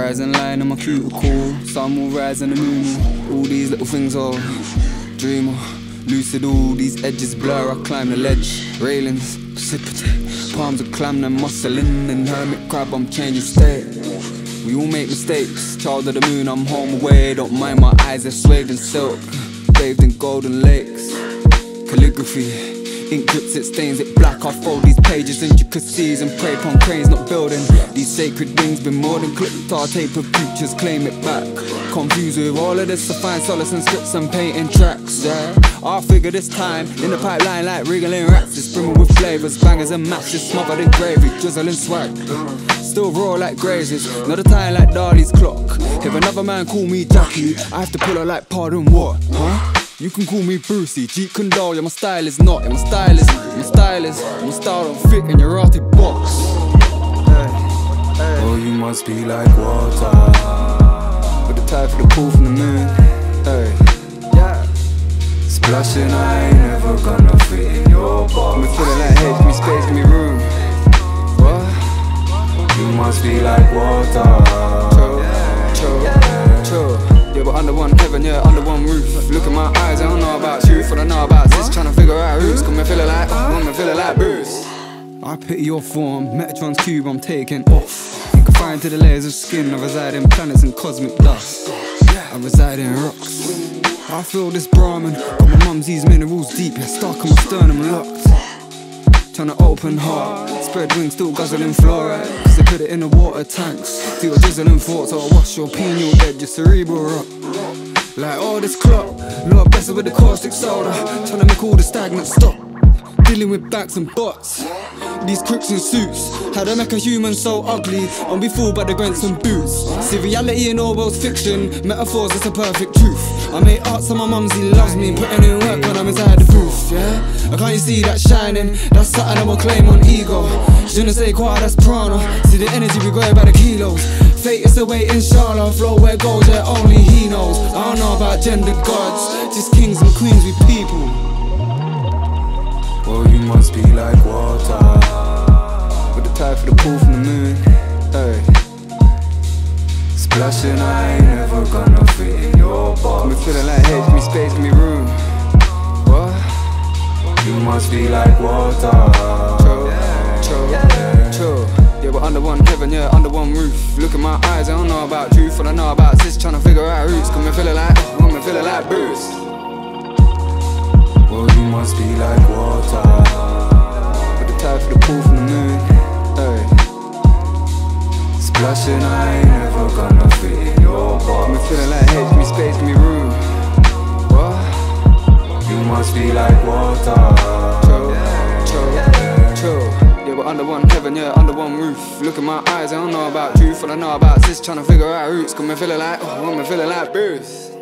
Horizon line on my cuticle, sun will rise and the moon will. All these little things are dreamer, lucid, all these edges blur. I climb the ledge, railings, precipitate, palms of clam, then muscling and hermit crab, I'm changing state. We all make mistakes, child of the moon, I'm home away. Don't mind my eyes, they're swathed in silk, bathed in golden lakes. Calligraphy, ink drips, it stains it black. I fold these pages, intricacies, and pray upon cranes not building. These sacred wings been more than clipped. Our tape of futures, claim it back. Confused with all of this, I find solace in scripts and painting tracks, yeah. I figure this time, in the pipeline like wriggling rats. It's brimming with flavors, bangers and matches, smothered in gravy, drizzling swag. Still raw like grazes, not a time like Dali's clock. If another man call me Jackie, I have to pull her like pardon what, huh? You can call me Brucey, Jeep Condole, yeah, my style is not, yeah, my style is, my style don't fit in your arty box. Oh, you must be like water, with the tide for the pull from the moon. Hey, yeah. Splashing, I ain't never gonna fit in your box. Me feeling like hey, give me space, give me room. What? You must be like water. Chill. Yeah, but under one heaven, yeah, under one roof. Look at my eyes, I don't know about truth, but I know about this. Tryna figure out roots, got me feeling like Bruce. I pity your form, Metatron's cube, I'm taking off. You can fire into the layers of skin, I reside in planets and cosmic dust. I reside in rocks. I feel this Brahmin, got my mum's these minerals deep, yeah, stuck on my sternum locked. Tryna open heart, spread wings, still guzzling fluoride, cause they put it in the water tanks. Feel drizzling thoughts, I'll wash your pineal dead, your cerebral rot. Like all this clock, Lord bless it with the caustic soda. Tryna make all the stagnant stop, dealing with backs and butts. These crooks in suits, how they make a human so ugly, and be fooled by the grants and boots. See reality in all world's fiction, metaphors, it's a perfect truth. I make art so my mumsy loves me, putting in work when I'm inside the booth, yeah. Can't you see that shining? That's something I will claim on ego. Je ne sais quoi, that's prana. See the energy we grab by the kilos. Fate is the way, inshallah. Flow where it goes, yeah, only he knows. I don't know about gender gods, just kings and queens, we people. Oh, you must be like water, with the tide for the pull from the moon. Hey. Splashing, I ain't never gonna fit in your box. Me feeling like hey, give me space, give me room. What? You must be like water. Chill. Yeah, but under one heaven, yeah, under one roof. Look at my eyes, I don't know about truth, but I know about this. Tryna figure out roots, got me feeling like Bruce. Well, you must be like water, with the tide for the pull from the moon. Hey. Splashing, I ain't never gonna fit in your box. Me feeling like hey, give me space, give me room. What? You must be like water. Chill. Yeah, but under one heaven, yeah, under one roof. Look at my eyes, I don't know about truth, but I know about this. Tryna figure out roots, got me feeling like Bruce.